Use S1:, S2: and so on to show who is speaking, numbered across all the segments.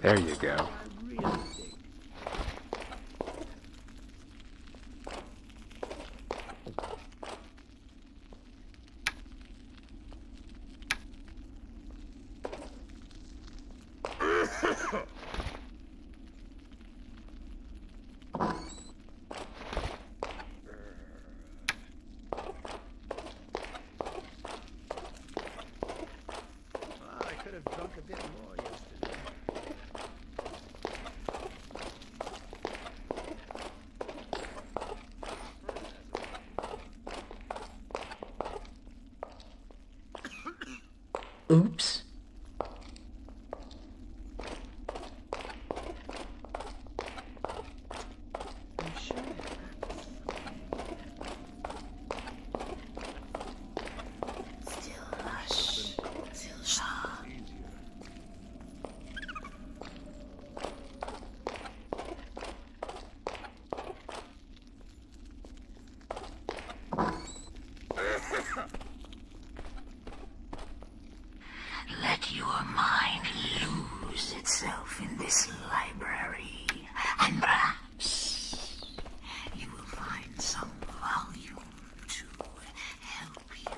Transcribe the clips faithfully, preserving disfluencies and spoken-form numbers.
S1: There you go.
S2: Oops.
S3: Let your mind lose itself in this library, and perhaps you will find some volume to help you.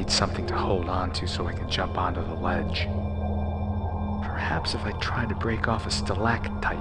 S1: need something to hold on to so I can jump onto the ledge. Perhaps if I try to break off a stalactite.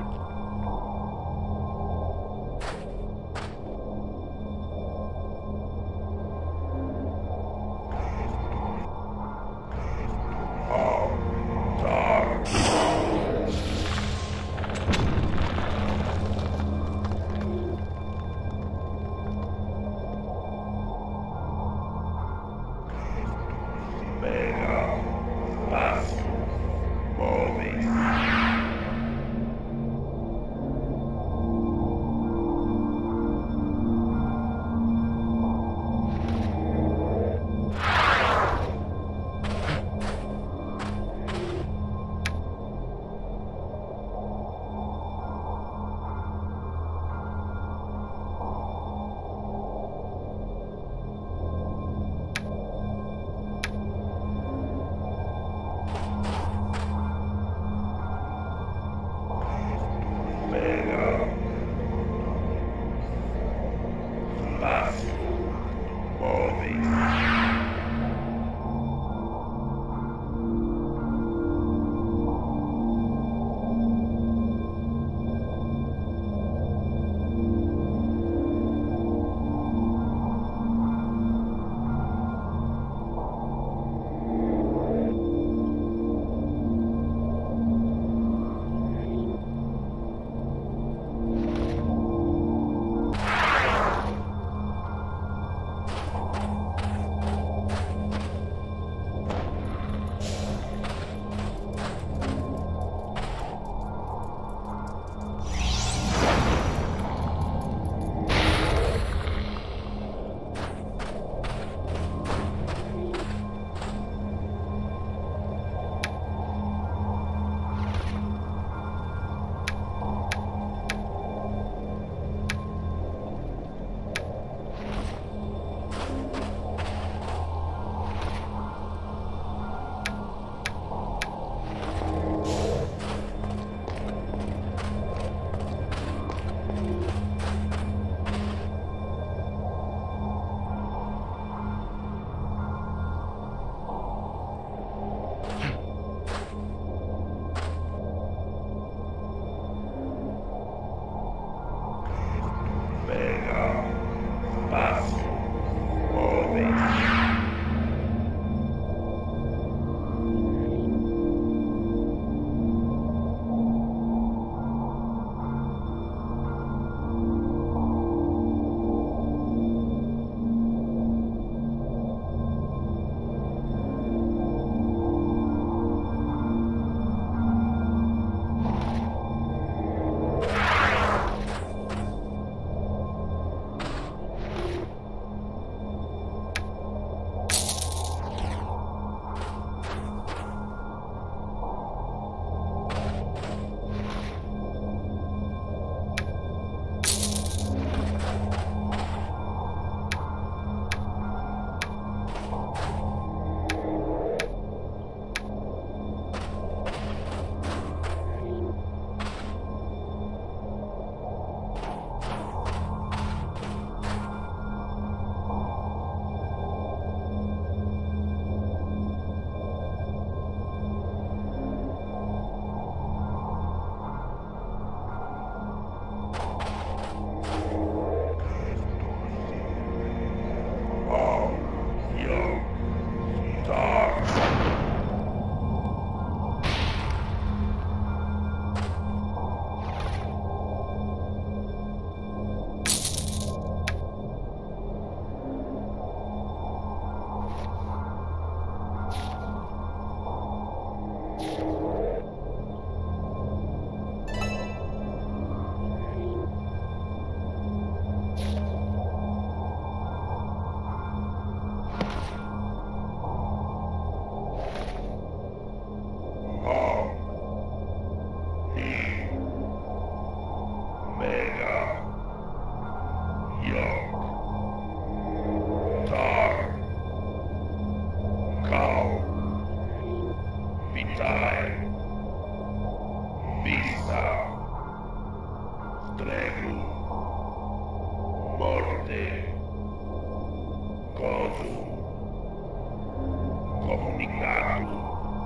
S2: Comunicado.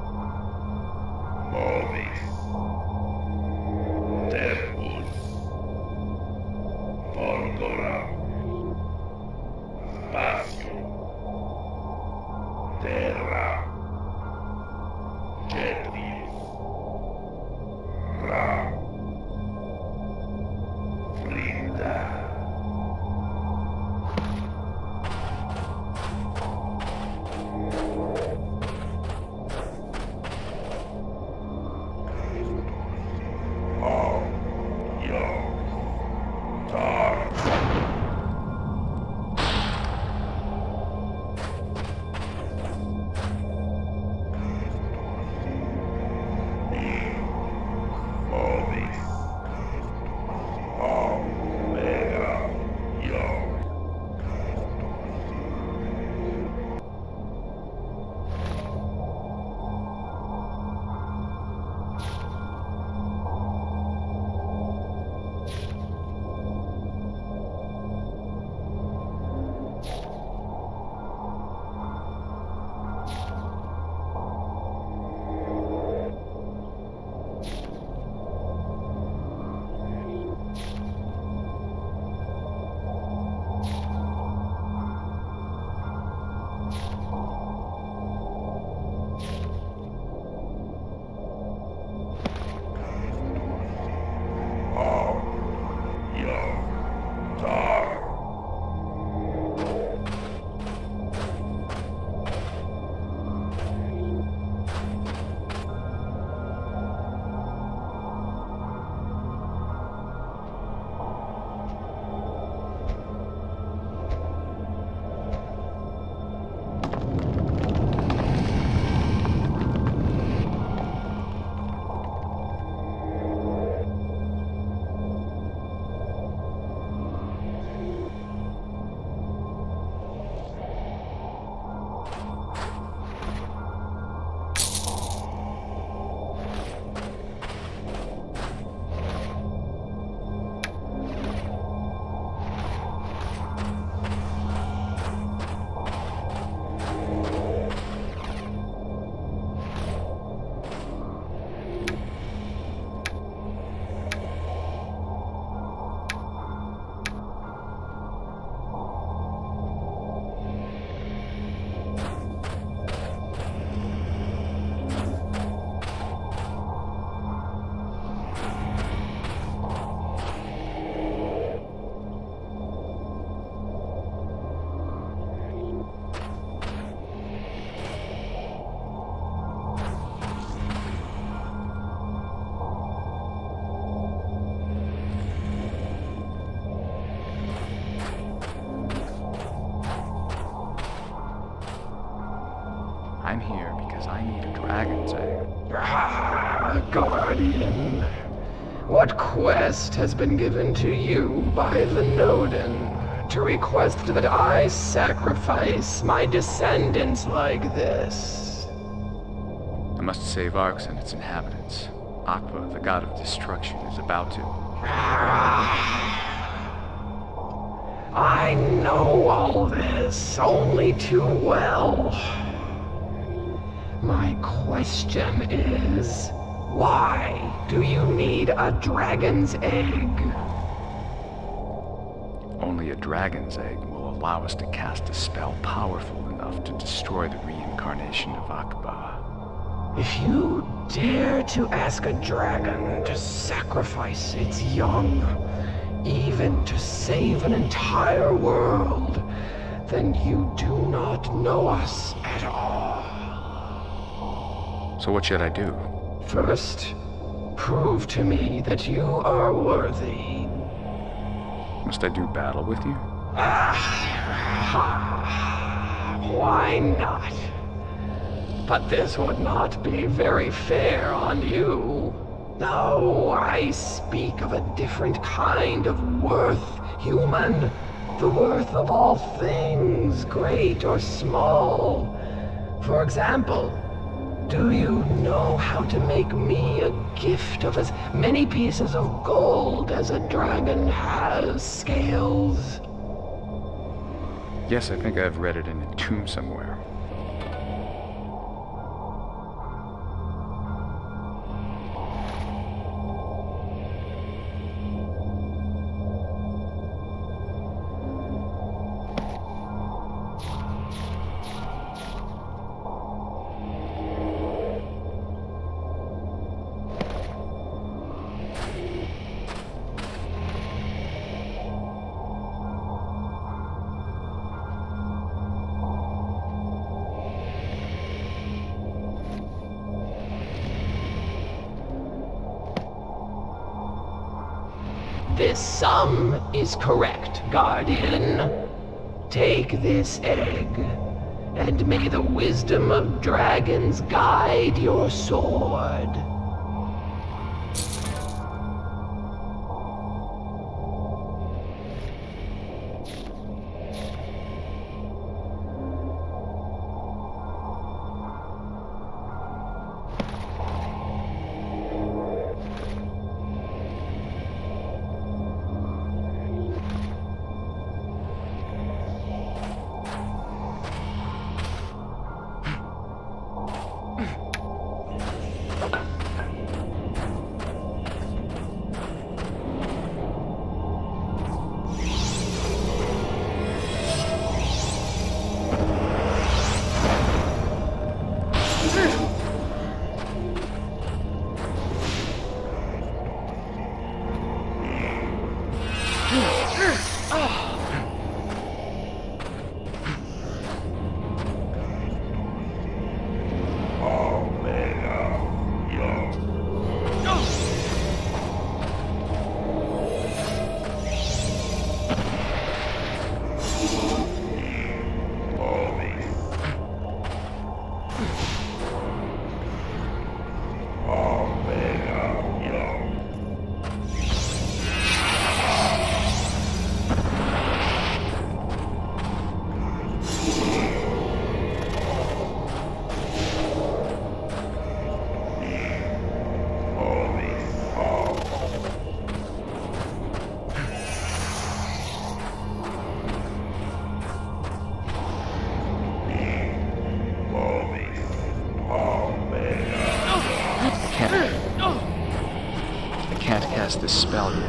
S2: Móveis. Tempos. Pólvora. Espacio. Terra. Jetris. Ra. Flinda.
S1: I'm here because I need a dragon's egg.
S4: Ah, Guardian. What quest has been given to you by the Nodin to request that I sacrifice my descendants like this?
S1: I must save Arx and its inhabitants. Akba, the god of destruction, is about to.
S4: I know all this only too well. My question is, why do you need a dragon's egg?
S1: Only a dragon's egg will allow us to cast a spell powerful enough to destroy the reincarnation of Akba.
S4: If you dare to ask a dragon to sacrifice its young, even to save an entire world, then you do not know us at all.
S1: So what should I do?
S4: First, prove to me that you are worthy.
S1: Must I do battle with you?
S4: Why not? But this would not be very fair on you. No, I speak of a different kind of worth, human. The worth of all things, great or small. For example, do you know how to make me a gift of as many pieces of gold as a dragon has scales?
S1: Yes, I think I've read it in a tomb somewhere.
S4: this sum is correct, Guardian. Take this egg, and may the wisdom of dragons guide your sword.
S1: This spell yet.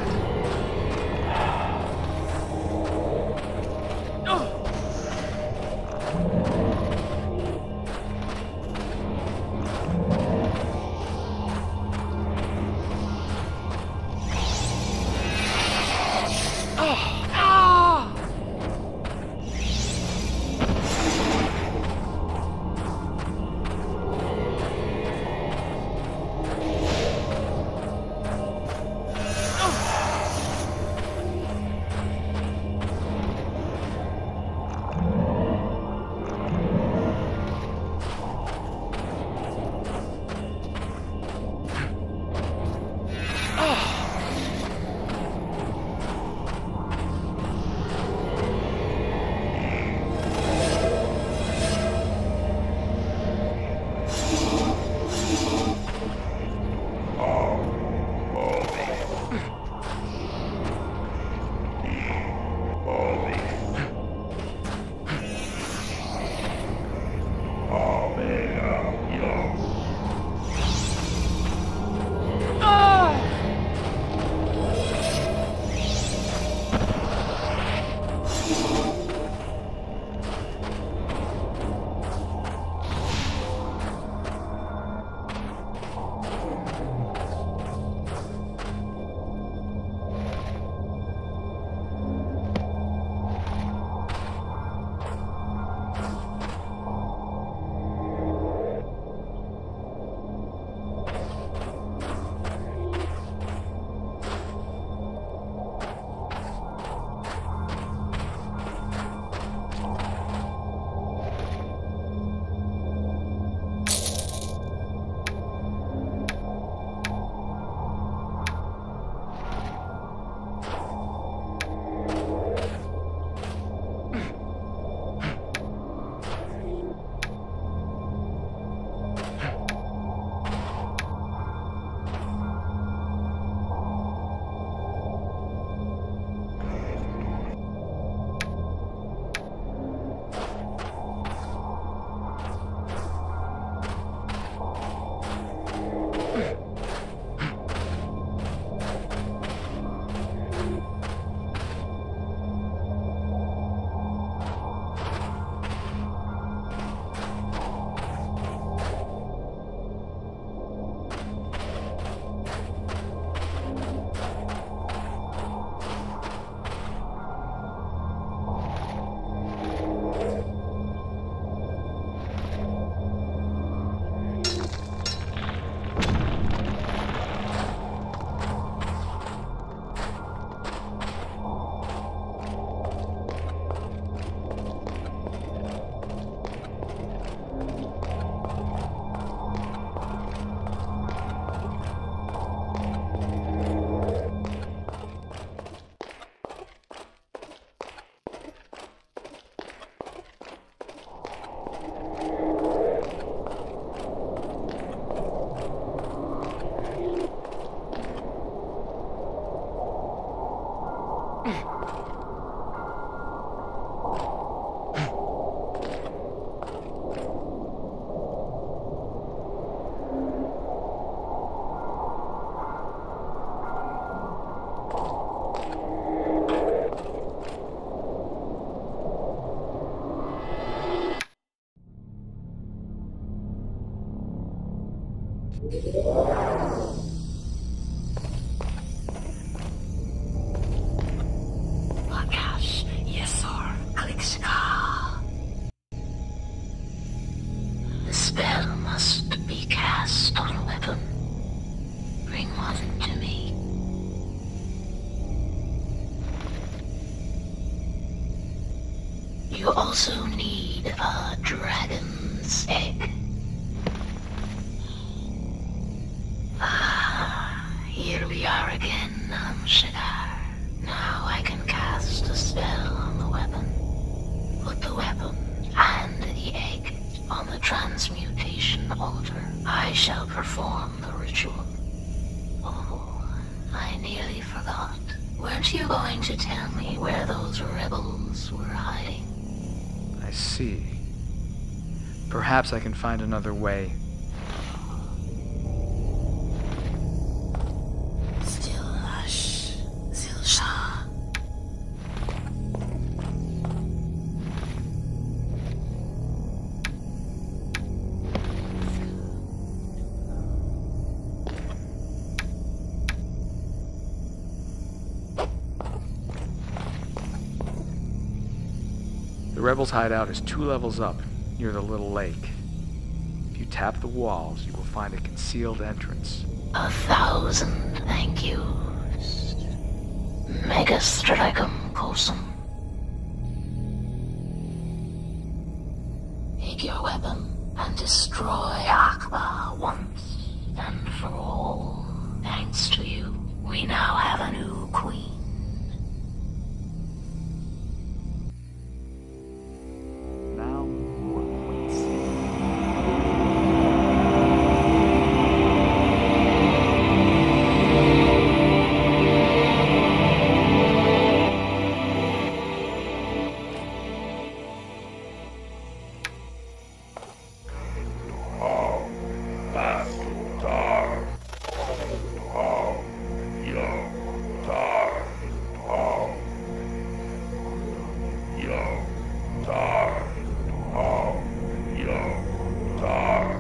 S3: Lakash, Yesor, Kalixka. The spell must be cast on a weapon. Bring one to me. You also need a dragon's egg. Ah, here we are again, Amshadar. Now I can cast a spell on the weapon. Put the weapon and the egg on the transmutation altar. I shall perform the ritual. Oh, I nearly forgot. Weren't you going to tell me where those rebels were hiding?
S1: I see. Perhaps I can find another way.
S3: Still hush, Zilsha.
S1: The rebels' hideout is two levels up, near the little lake. If you tap the walls, you will find a concealed entrance.
S3: A thousand thank yous. Megastricum Kosum. Take your weapon and destroy Akba once and for all. Thanks to you, we now have a new queen.
S1: Now, we'll wait.
S2: Oh, that's dark. Oh, yo, dark. Oh, yo, dark. Oh, yo, dark.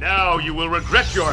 S2: Now you will regret your...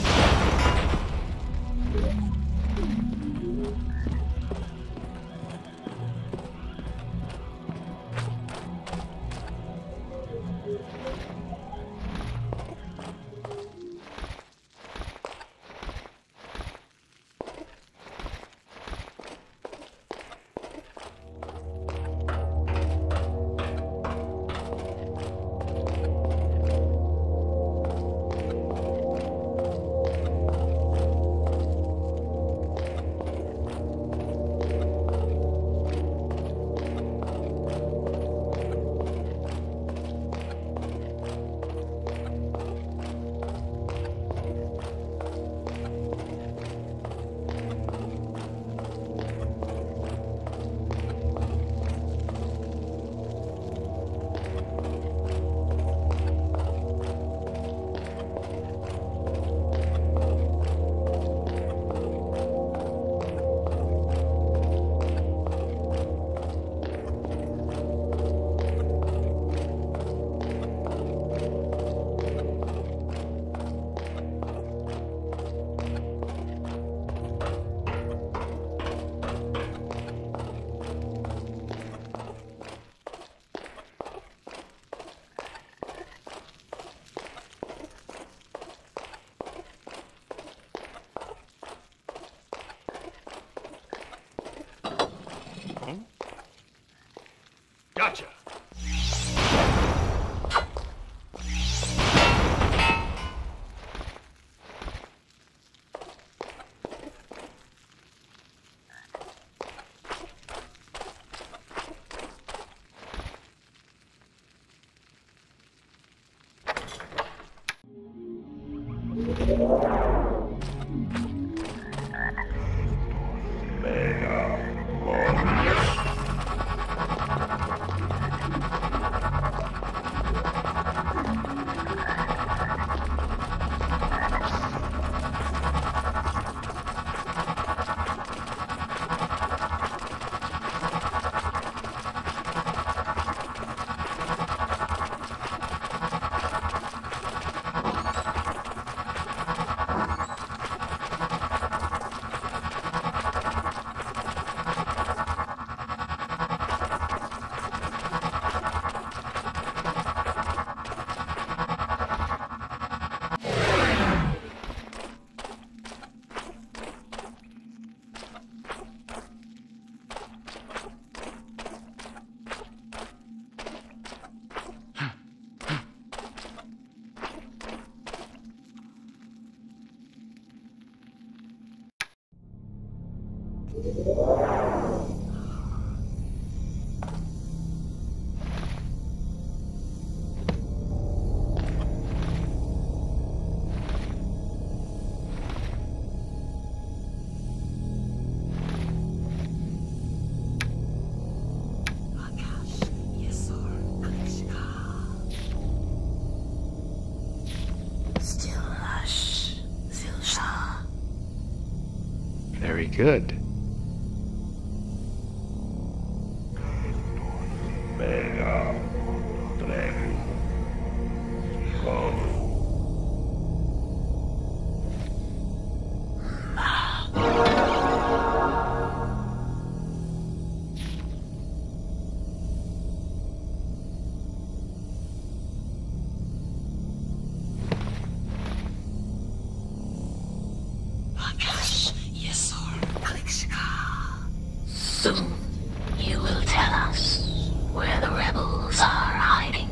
S2: Gotcha.
S1: Very good.
S2: Mega Dragon. Go.
S3: Soon you will tell us where the rebels are hiding.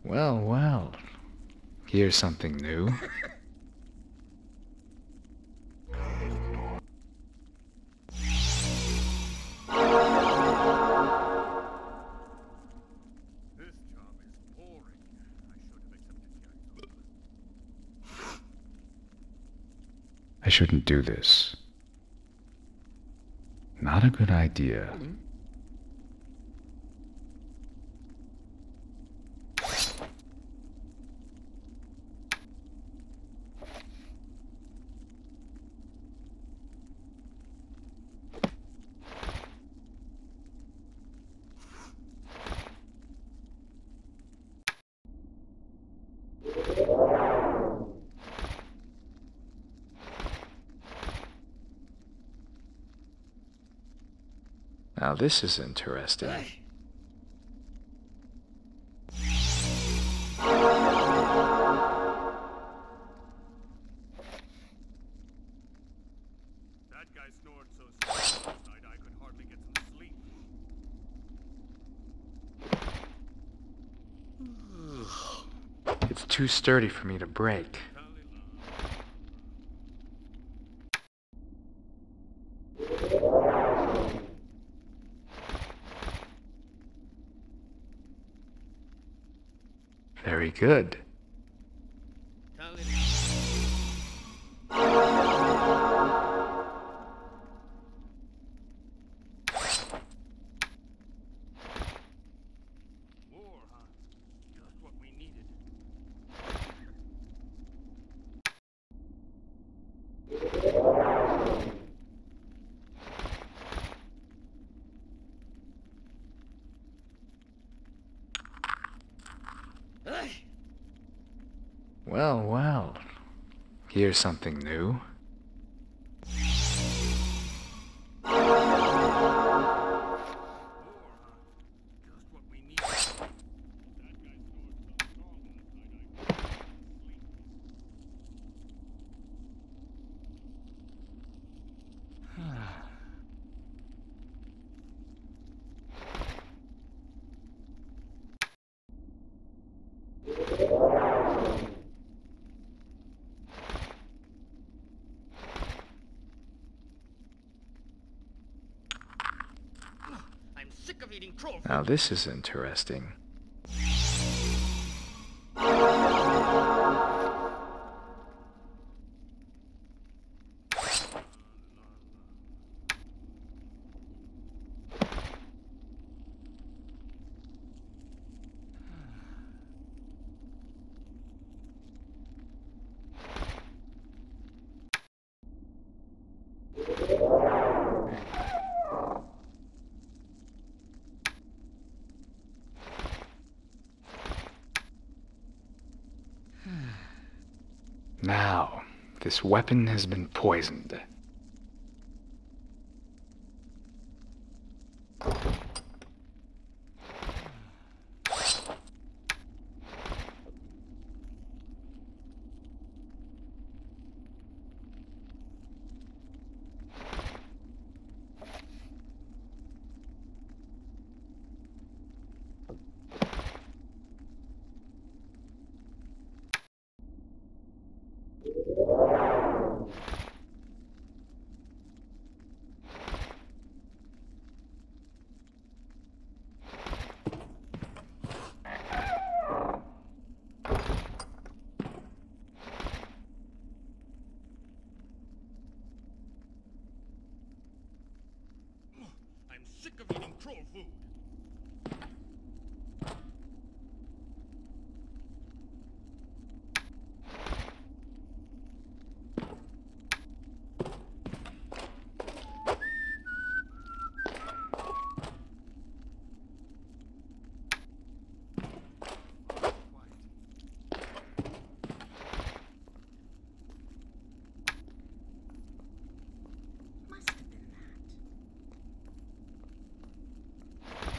S1: Well, well. Here's something new. I shouldn't do this. Not a good idea. Now this is interesting.
S2: That guy snored so strong last night I could hardly get some sleep.
S1: It's too sturdy for me to break. Very good.
S2: More, huh? Just what we needed.
S1: Well, well. Here's something new.
S2: Just what we needed. That guy snored so strong last night I could hardly get some sleep.
S5: I'm sick of eating troll food.
S1: Now this is interesting. Now, this weapon has been poisoned.
S5: I'm sick of eating troll food.
S3: Must have been that.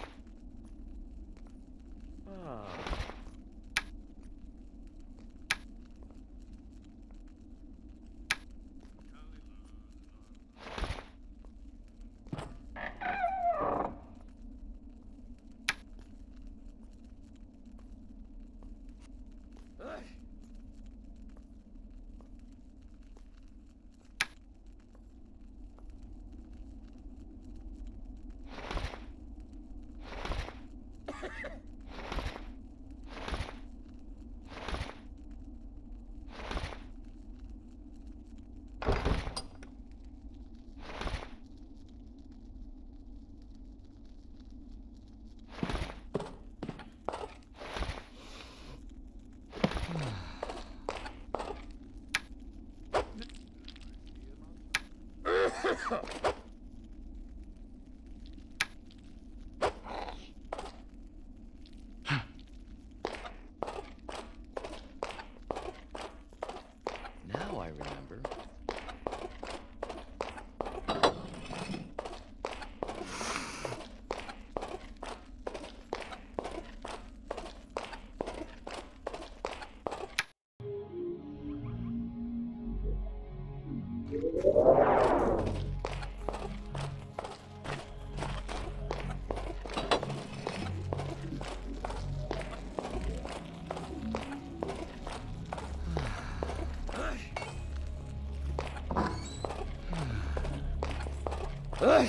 S4: Ugh.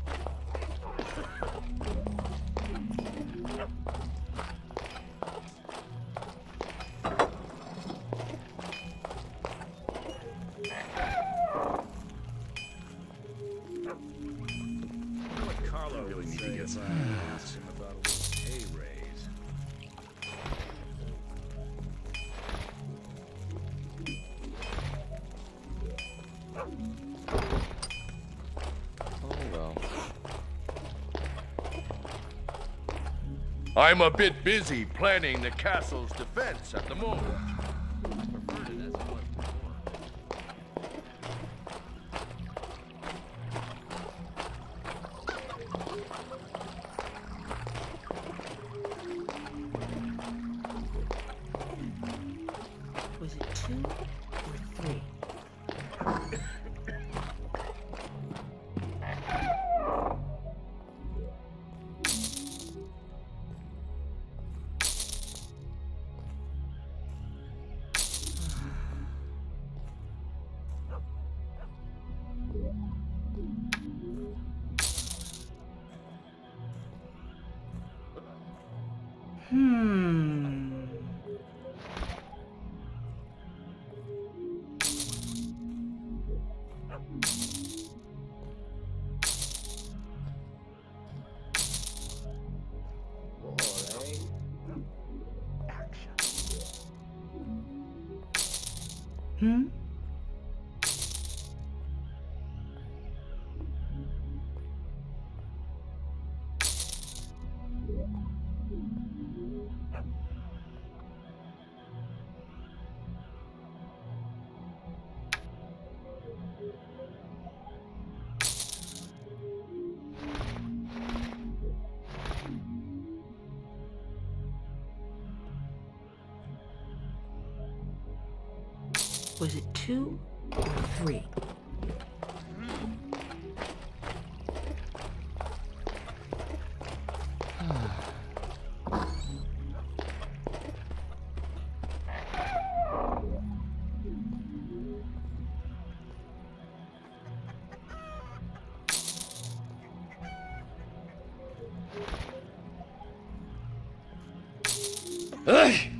S2: What Carlo really need to get some ask him about a little pay raise.
S6: Oh well.
S7: I'm a bit busy planning the castle's defense at the moment.
S6: Preferred it as it was before.
S3: Was it two or three? Hmm. Hmm? Was it two or three?
S4: Ugh.